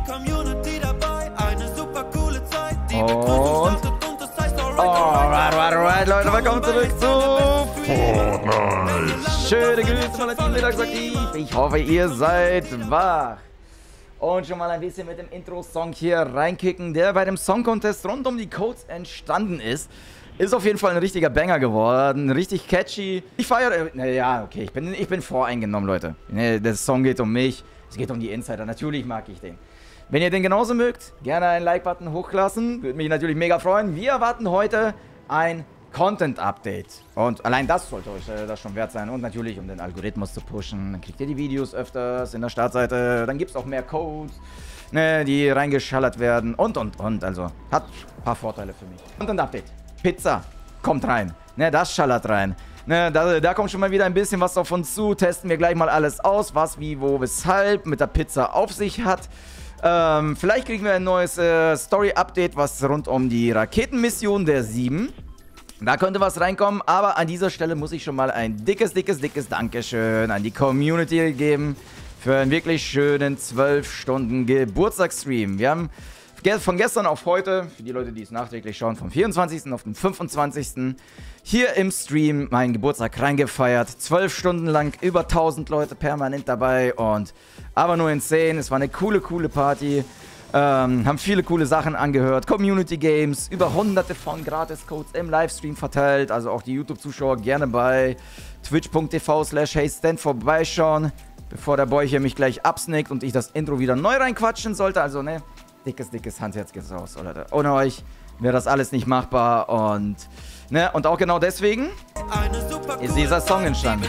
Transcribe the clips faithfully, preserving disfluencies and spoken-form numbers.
Community dabei, eine super coole Zeit. Die Und Begrüßung startet und das heißt alright, alright, alright, alright, Leute, willkommen zurück zu Fortnite. Schöne Grüße von letzten Mittagsaktiv. Ich hoffe, ihr seid wach. Und schon mal ein bisschen mit dem Intro-Song hier reinkicken, der bei dem Song-Contest rund um die Codes entstanden ist. Ist auf jeden Fall ein richtiger Banger geworden, richtig catchy. Ich feiere, naja, okay, ich bin, ich bin voreingenommen, Leute. Der Song geht um mich, es geht um die Insider, natürlich mag ich den. Wenn ihr den genauso mögt, gerne einen Like-Button hochlassen, würde mich natürlich mega freuen. Wir erwarten heute ein Content-Update. Und allein das sollte euch äh, das schon wert sein. Und natürlich, um den Algorithmus zu pushen, dann kriegt ihr die Videos öfters in der Startseite. Dann gibt es auch mehr Codes, ne, die reingeschallert werden und, und, und. Also, hat ein paar Vorteile für mich. Content-Update. Pizza kommt rein. Ne, das schallert rein. Ne, da, da kommt schon mal wieder ein bisschen was auf uns zu. Testen wir gleich mal alles aus, was, wie, wo, weshalb mit der Pizza auf sich hat. Ähm, vielleicht kriegen wir ein neues äh, Story-Update, was rund um die Raketenmission der sieben. Da könnte was reinkommen, aber an dieser Stelle muss ich schon mal ein dickes, dickes, dickes Dankeschön an die Community geben für einen wirklich schönen zwölf Stunden Geburtstagsstream. Wir haben von gestern auf heute, für die Leute, die es nachträglich schauen, vom vierundzwanzigsten auf den fünfundzwanzigsten hier im Stream meinen Geburtstag reingefeiert. zwölf Stunden lang, über tausend Leute permanent dabei und aber nur insane. Es war eine coole, coole Party. Ähm, haben viele coole Sachen angehört, Community Games, über hunderte von Gratis-Codes im Livestream verteilt, also auch die YouTube-Zuschauer gerne bei twitch punkt t v slash heystand vorbeischauen, bevor der Boy hier mich gleich absnickt und ich das Intro wieder neu reinquatschen sollte, also ne, dickes, dickes Handherz geht's raus, Leute. Ohne euch wäre das alles nicht machbar und, ne, und auch genau deswegen ist dieser Song entstanden.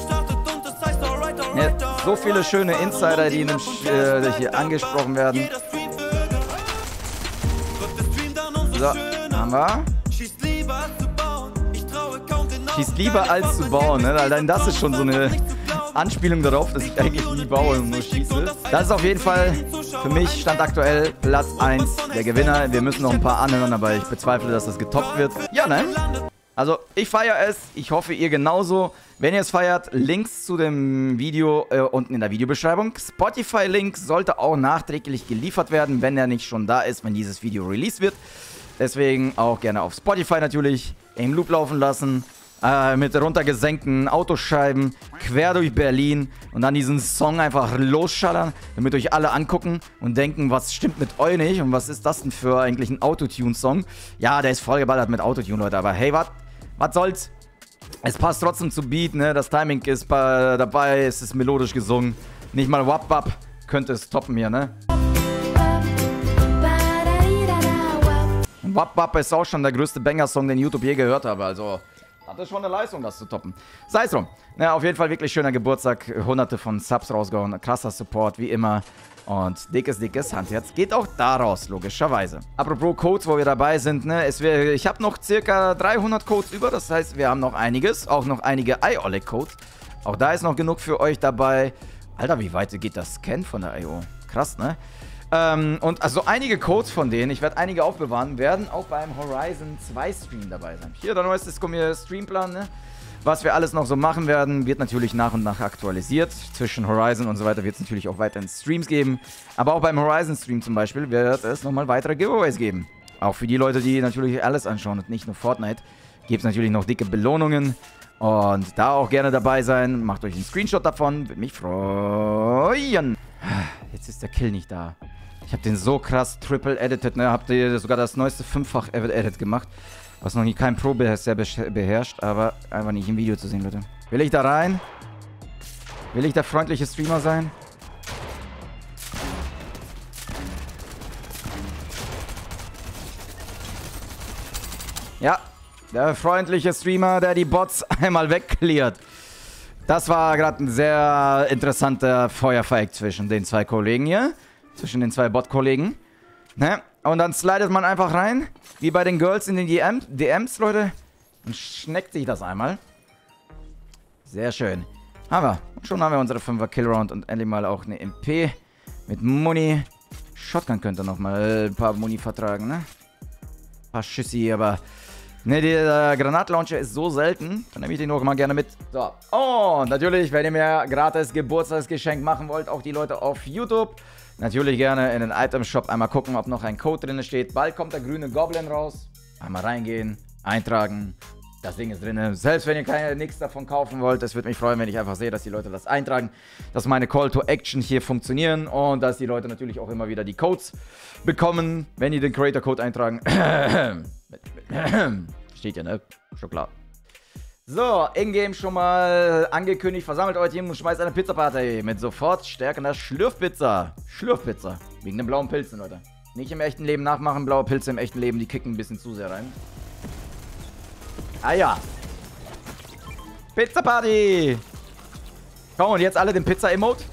Ne, so viele schöne Insider, die in dem Sch äh, hier angesprochen werden. So, haben wir. Schießt lieber als zu bauen, ne? Allein das ist schon so eine Anspielung darauf, dass ich eigentlich nie baue und nur schieße. Das ist auf jeden Fall für mich Stand aktuell Platz eins der Gewinner. Wir müssen noch ein paar anhören, aber ich bezweifle, dass das getoppt wird. Ja, ne? Also, ich feiere es. Ich hoffe, ihr genauso. Wenn ihr es feiert, Links zu dem Video äh, unten in der Videobeschreibung. Spotify-Link sollte auch nachträglich geliefert werden, wenn er nicht schon da ist, wenn dieses Video released wird. Deswegen auch gerne auf Spotify natürlich im Loop laufen lassen. Äh, mit runtergesenkten Autoscheiben quer durch Berlin. Und dann diesen Song einfach losschallern, damit euch alle angucken und denken, was stimmt mit euch nicht? Und was ist das denn für eigentlich ein Autotune-Song? Ja, der ist vollgeballert mit Autotune, Leute. Aber hey, was was soll's? Es passt trotzdem zu Beat, ne? Das Timing ist bei, dabei, es ist melodisch gesungen. Nicht mal Wap Wap könnte es toppen hier, ne? Und Wap Wap ist auch schon der größte Banger-Song, den YouTube je gehört habe, also hat das schon eine Leistung, das zu toppen. Sei es drum. Na, auf jeden Fall wirklich schöner Geburtstag, hunderte von Subs rausgehauen, krasser Support, wie immer. Und dickes, dickes Handherz geht auch daraus, logischerweise. Apropos Codes, wo wir dabei sind, ne, es wär, ich habe noch circa dreihundert Codes über, das heißt, wir haben noch einiges, auch noch einige I O L E C-Codes. Auch da ist noch genug für euch dabei. Alter, wie weit geht das Scan von der I O? Krass, ne? Ähm, und also einige Codes von denen, ich werde einige aufbewahren, werden auch beim Horizon zwei Stream dabei sein. Hier der neueste Streamplan, ne? Was wir alles noch so machen werden, wird natürlich nach und nach aktualisiert. Zwischen Horizon und so weiter wird es natürlich auch weiterhin Streams geben. Aber auch beim Horizon-Stream zum Beispiel wird es nochmal weitere Giveaways geben. Auch für die Leute, die natürlich alles anschauen und nicht nur Fortnite, gibt es natürlich noch dicke Belohnungen. Und da auch gerne dabei sein. Macht euch einen Screenshot davon, würde mich freuen. Jetzt ist der Kill nicht da. Ich habe den so krass triple edited, ne? Habt ihr sogar das neueste fünffach Edit gemacht. Was noch nie kein Pro bisher beherrscht, aber einfach nicht im Video zu sehen, Leute. Will ich da rein? Will ich der freundliche Streamer sein? Ja, der freundliche Streamer, der die Bots einmal wegklärt. Das war gerade ein sehr interessanter Feuerfight zwischen den zwei Kollegen hier. Zwischen den zwei Bot-Kollegen. Ne? Und dann slidet man einfach rein. Wie bei den Girls in den D Ms, Leute. Und schneckt sich das einmal. Sehr schön. Haben wir. Und schon haben wir unsere fünfer Killround und endlich mal auch eine M P. Mit Muni. Shotgun könnte noch mal ein paar Muni vertragen, ne? Ein paar Schüssi, aber... Ne, der Granatlauncher ist so selten. Dann nehme ich den noch mal gerne mit. So. Und natürlich, wenn ihr mir gratis Geburtstagsgeschenk machen wollt, auch die Leute auf YouTube, Natürlich gerne in den Item-Shop einmal gucken, ob noch ein Code drin steht. Bald kommt der grüne Goblin raus. Einmal reingehen, eintragen. Das Ding ist drin. Selbst wenn ihr keine, nichts davon kaufen wollt, es würde mich freuen, wenn ich einfach sehe, dass die Leute das eintragen. Dass meine Call to Action hier funktionieren und dass die Leute natürlich auch immer wieder die Codes bekommen, wenn die den Creator Code eintragen. Steht ja, ne? Schon klar. So, in-game schon mal angekündigt. Versammelt euer Team und schmeißt eine Pizza-Party mit sofort stärkender Schlürfpizza. Schlürfpizza. Wegen den blauen Pilzen, Leute. Nicht im echten Leben nachmachen. Blaue Pilze im echten Leben, die kicken ein bisschen zu sehr rein. Ah ja. Pizza-Party. Komm, und jetzt alle den Pizza-Emote.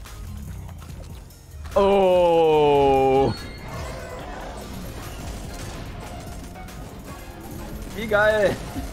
Oh. Wie geil.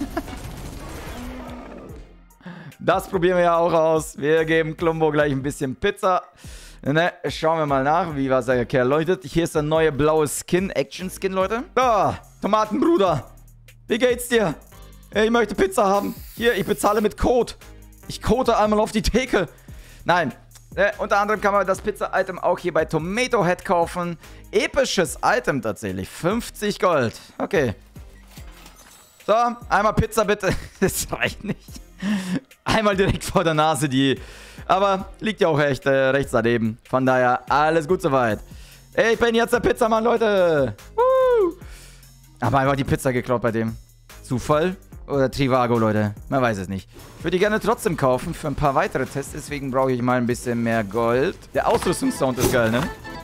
Das probieren wir ja auch aus. Wir geben Klumbo gleich ein bisschen Pizza. Ne, schauen wir mal nach, wie was der Kerl leuchtet. Hier ist der neue blaue Skin, Action-Skin, Leute. So, Tomatenbruder. Wie geht's dir? Ich möchte Pizza haben. Hier, ich bezahle mit Code. Ich code einmal auf die Theke. Nein. Ne, unter anderem kann man das Pizza-Item auch hier bei Tomato Head kaufen. Episches Item tatsächlich. fünfzig Gold. Okay. So, einmal Pizza bitte. Das reicht nicht. Einmal direkt vor der Nase die. Aber liegt ja auch echt äh, rechts daneben. Von daher, alles gut soweit. Ich bin jetzt der Pizzamann, Leute. Woo! Aber einfach die Pizza geklaut bei dem. Zufall? Oder Trivago, Leute. Man weiß es nicht. Ich würde die gerne trotzdem kaufen für ein paar weitere Tests. Deswegen brauche ich mal ein bisschen mehr Gold. Der Ausrüstungssound ist geil, ne?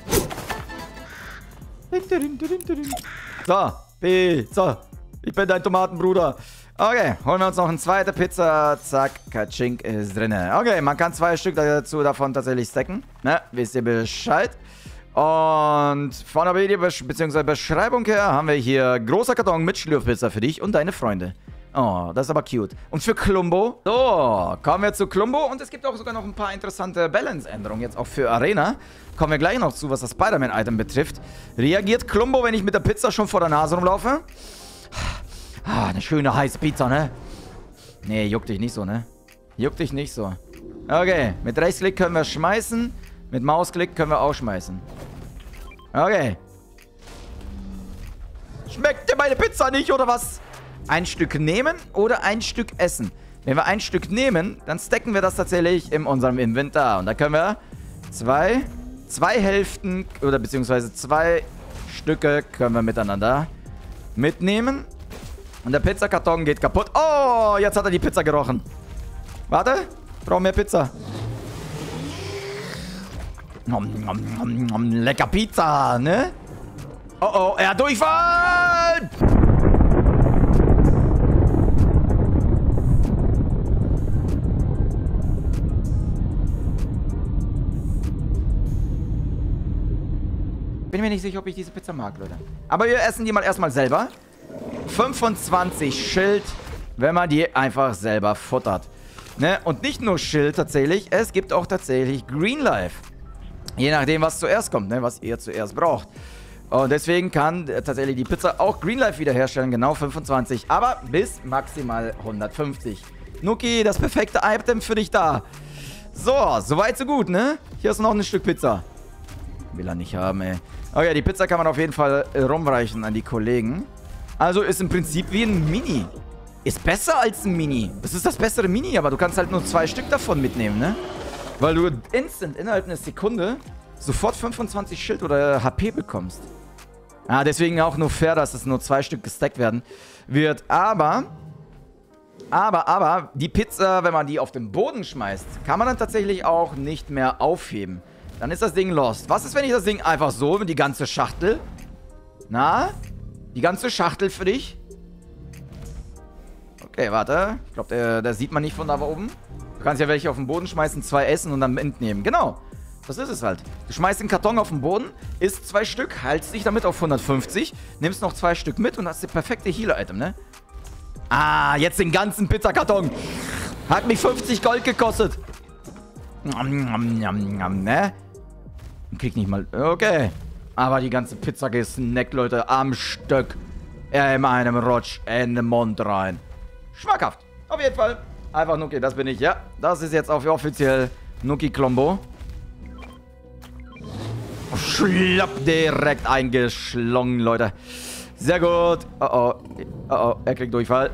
So, Pizza. Ich bin dein Tomatenbruder. Okay, holen wir uns noch eine zweite Pizza. Zack, Katschink ist drin. Okay, man kann zwei Stück dazu davon tatsächlich stacken. Ne, wisst ihr Bescheid. Und von der Video bzw. Beschreibung her haben wir hier großer Karton mit Schlürfpizza für dich und deine Freunde. Oh, das ist aber cute. Und für Klumbo. So, kommen wir zu Klumbo. Und es gibt auch sogar noch ein paar interessante Balance-Änderungen jetzt auch für Arena. Kommen wir gleich noch zu, was das Spider-Man-Item betrifft. Reagiert Klumbo, wenn ich mit der Pizza schon vor der Nase rumlaufe? Ah, eine schöne heiße Pizza, ne? Nee, juckt dich nicht so, ne? Juckt dich nicht so. Okay, mit Rechtsklick können wir schmeißen. Mit Mausklick können wir auch schmeißen. Okay. Schmeckt dir meine Pizza nicht, oder was? Ein Stück nehmen oder ein Stück essen? Wenn wir ein Stück nehmen, dann stacken wir das tatsächlich in unserem Inventar. Und da können wir zwei, zwei Hälften oder beziehungsweise zwei Stücke können wir miteinander mitnehmen. Und der Pizzakarton geht kaputt. Oh, jetzt hat er die Pizza gerochen. Warte, ich brauche mehr Pizza. Nom, nom, nom, nom, lecker Pizza, ne? Oh, oh, er hat Durchfall! Bin mir nicht sicher, ob ich diese Pizza mag, Leute. Aber wir essen die mal erstmal selber. fünfundzwanzig Schild, wenn man die einfach selber futtert. Ne? Und nicht nur Schild tatsächlich, es gibt auch tatsächlich Green Life. Je nachdem, was zuerst kommt, ne? Was ihr zuerst braucht. Und deswegen kann äh, tatsächlich die Pizza auch Green Life wiederherstellen, genau fünfundzwanzig, aber bis maximal hundertfünfzig. Nuki, das perfekte Item für dich da. So, soweit so gut, ne? Hier ist noch ein Stück Pizza. Will er nicht haben, ey. Okay, die Pizza kann man auf jeden Fall äh, rumreichen an die Kollegen. Also ist im Prinzip wie ein Mini. Ist besser als ein Mini. Das ist das bessere Mini, aber du kannst halt nur zwei Stück davon mitnehmen, ne? Weil du instant, innerhalb einer Sekunde, sofort fünfundzwanzig Schild oder H P bekommst. Ah, deswegen auch nur fair, dass es nur zwei Stück gestackt werden wird. Aber, aber, aber, die Pizza, wenn man die auf den Boden schmeißt, kann man dann tatsächlich auch nicht mehr aufheben. Dann ist das Ding lost. Was ist, wenn ich das Ding einfach so, die ganze Schachtel? Na? Die ganze Schachtel für dich? Okay, warte. Ich glaube, der, der sieht man nicht von da oben. Du kannst ja welche auf den Boden schmeißen, zwei essen und dann mitnehmen. Genau. Das ist es halt. Du schmeißt den Karton auf den Boden, isst zwei Stück, haltst dich damit auf hundertfünfzig, nimmst noch zwei Stück mit und hast das perfekte Healer-Item, ne? Ah, jetzt den ganzen Pizzakarton. Hat mich fünfzig Gold gekostet. Ne? Krieg nicht mal... Okay. Aber die ganze Pizza gesnackt, Leute, am Stück. In einem Rutsch in den Mund rein. Schmackhaft. Auf jeden Fall. Einfach Nuki, das bin ich, ja. Das ist jetzt auch offiziell Nuki Klumbo. Schlapp, direkt eingeschlungen, Leute. Sehr gut. Oh oh. Oh oh, er kriegt Durchfall.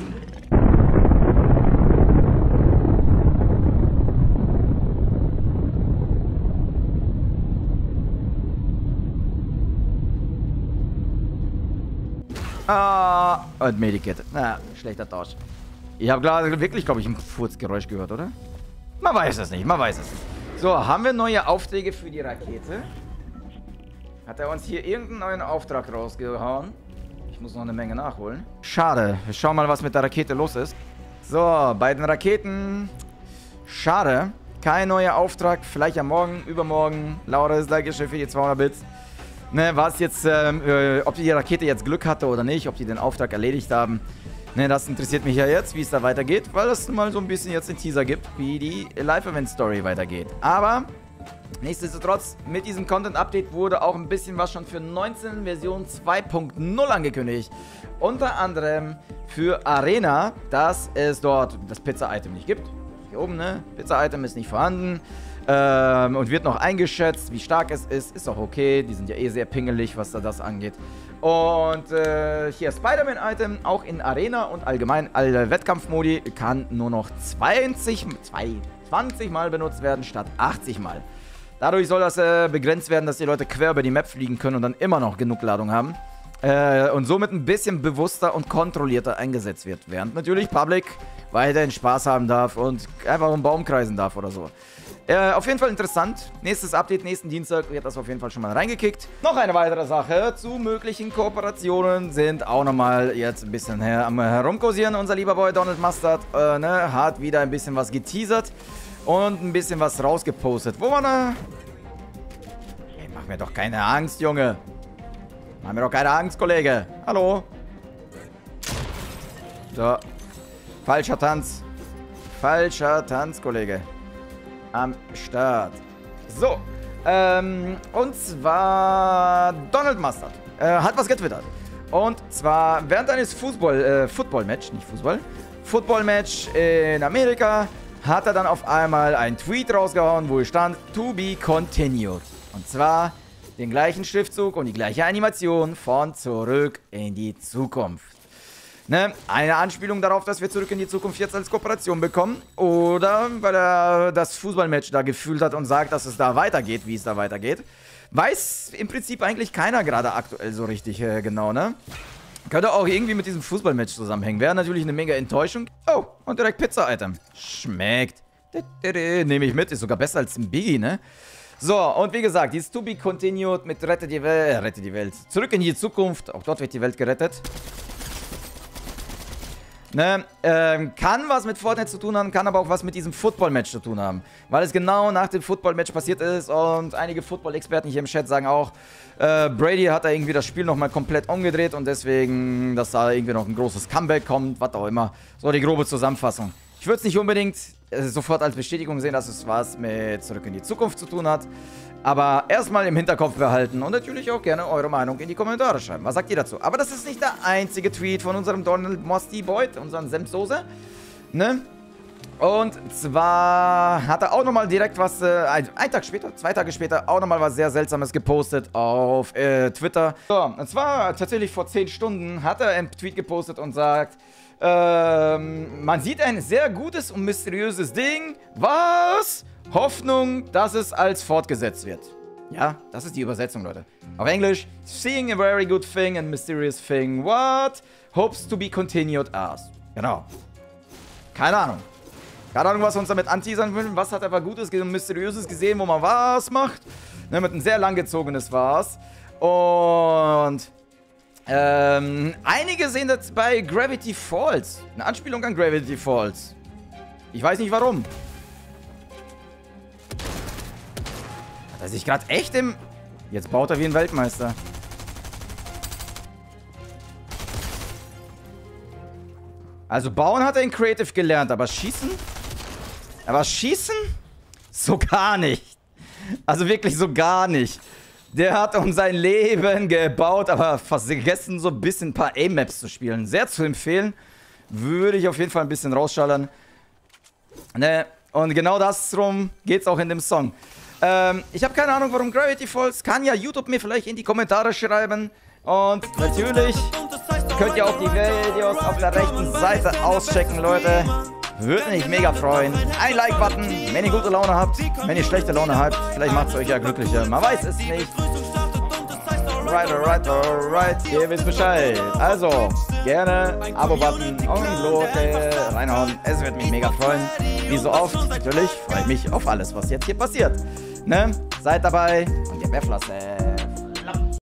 Ah, und Medikit. Na, schlechter Tausch. Ich habe gerade wirklich, glaube ich, ein Furzgeräusch gehört, oder? Man weiß es nicht, man weiß es nicht. So, haben wir neue Aufträge für die Rakete? Hat er uns hier irgendeinen neuen Auftrag rausgehauen? Ich muss noch eine Menge nachholen. Schade. Wir schauen mal, was mit der Rakete los ist. So, bei den Raketen. Schade. Kein neuer Auftrag. Vielleicht am Morgen, übermorgen. Laura ist gleich für die zweihundert Bits. Ne, was jetzt, ähm, äh, ob die Rakete jetzt Glück hatte oder nicht, ob die den Auftrag erledigt haben. Ne, das interessiert mich ja jetzt, wie es da weitergeht, weil es mal so ein bisschen jetzt den Teaser gibt, wie die Live-Event-Story weitergeht. Aber, nichtsdestotrotz, mit diesem Content-Update wurde auch ein bisschen was schon für neunzehn Version zwei Punkt null angekündigt. Unter anderem für Arena, dass es dort das Pizza-Item nicht gibt. Hier oben, ne? Pizza-Item ist nicht vorhanden. Ähm, und wird noch eingeschätzt, wie stark es ist. Ist auch okay. Die sind ja eh sehr pingelig, was da das angeht. Und äh, hier Spider-Man-Item, auch in Arena und allgemein alle Wettkampfmodi, kann nur noch zwanzig, zwanzig Mal benutzt werden statt achtzig Mal. Dadurch soll das äh, begrenzt werden, dass die Leute quer über die Map fliegen können und dann immer noch genug Ladung haben. Äh, und somit ein bisschen bewusster und kontrollierter eingesetzt wird. Während natürlich Public weiterhin Spaß haben darf und einfach einen Baum kreisen darf oder so. Äh, auf jeden Fall interessant. Nächstes Update, nächsten Dienstag wird das auf jeden Fall schon mal reingekickt. Noch eine weitere Sache zu möglichen Kooperationen sind auch nochmal jetzt ein bisschen her am herumkursieren. Unser lieber Boy Donald Mustard äh, ne, hat wieder ein bisschen was geteasert und ein bisschen was rausgepostet. Wo man da... Hey, mach mir doch keine Angst, Junge. Mach mir doch keine Angst, Kollege. Hallo. So. Falscher Tanz. Falscher Tanz, Kollege. Am Start. So, ähm, und zwar Donald Mustard äh, hat was getwittert. Und zwar während eines Fußball, äh, Football-Match, nicht Fußball, Football-Match in Amerika hat er dann auf einmal einen Tweet rausgehauen, wo stand, to be continued. Und zwar den gleichen Schriftzug und die gleiche Animation von Zurück in die Zukunft. Ne? Eine Anspielung darauf, dass wir Zurück in die Zukunft jetzt als Kooperation bekommen. Oder weil er das Fußballmatch da gefühlt hat und sagt, dass es da weitergeht, wie es da weitergeht. Weiß im Prinzip eigentlich keiner gerade aktuell so richtig äh, genau, ne? Könnte auch irgendwie mit diesem Fußballmatch zusammenhängen. Wäre natürlich eine mega Enttäuschung. Oh, und direkt Pizza-Item. Schmeckt. Nehme ich mit, ist sogar besser als ein Biggie, ne? So, und wie gesagt, dieses To Be Continued mit Rette die Welt, äh, Rette die Welt. Zurück in die Zukunft. Auch dort wird die Welt gerettet. Ne, ähm, kann was mit Fortnite zu tun haben, kann aber auch was mit diesem Football-Match zu tun haben. Weil es genau nach dem Football-Match passiert ist und einige Football-Experten hier im Chat sagen auch, äh, Brady hat da irgendwie das Spiel nochmal komplett umgedreht und deswegen, dass da irgendwie noch ein großes Comeback kommt, was auch immer. So die grobe Zusammenfassung. Ich würde es nicht unbedingt äh, sofort als Bestätigung sehen, dass es was mit Zurück in die Zukunft zu tun hat. Aber erstmal im Hinterkopf behalten und natürlich auch gerne eure Meinung in die Kommentare schreiben. Was sagt ihr dazu? Aber das ist nicht der einzige Tweet von unserem Donald Musty Boy, unserem Senfsoße. Ne? Und zwar hat er auch nochmal direkt was, äh, ein, ein Tag später, zwei Tage später, auch nochmal was sehr Seltsames gepostet auf äh, Twitter. So, und zwar tatsächlich vor zehn Stunden hat er einen Tweet gepostet und sagt, ähm, man sieht ein sehr gutes und mysteriöses Ding. Was? Hoffnung, dass es als fortgesetzt wird. Ja, das ist die Übersetzung, Leute. Auf Englisch, seeing a very good thing and mysterious thing. What? Hopes to be continued as. Genau. Keine Ahnung. Keine Ahnung, was wir uns damit anteasern will. Was hat er aber Gutes und Mysteriöses gesehen, wo man was macht? Ne, mit einem sehr langgezogenes was. Und ähm, einige sehen das bei Gravity Falls. Eine Anspielung an Gravity Falls. Ich weiß nicht warum. Hat er sich gerade echt im... Jetzt baut er wie ein Weltmeister. Also bauen hat er in Creative gelernt, aber schießen? Aber schießen? So gar nicht. Also wirklich so gar nicht. Der hat um sein Leben gebaut, aber vergessen so ein bisschen ein paar A-Maps zu spielen. Sehr zu empfehlen. Würde ich auf jeden Fall ein bisschen rausschallern. Ne? Und genau das drum geht's auch in dem Song. Ähm, ich habe keine Ahnung, warum Gravity Falls. Kann ja YouTube mir vielleicht in die Kommentare schreiben. Und natürlich könnt ihr auch die Videos auf der rechten Seite auschecken, Leute. Würde mich mega freuen. Ein Like-Button, wenn ihr gute Laune habt. Wenn ihr schlechte Laune habt, vielleicht macht es euch ja glücklicher. Man weiß es nicht. Alright, alright, alright. Ihr wisst Bescheid. Also, gerne Abo-Button und Glocke reinhauen. Es wird mich mega freuen. Wie so oft, natürlich freue ich mich auf alles, was jetzt hier passiert. Ne? Seid dabei und gebt mehr Flosse.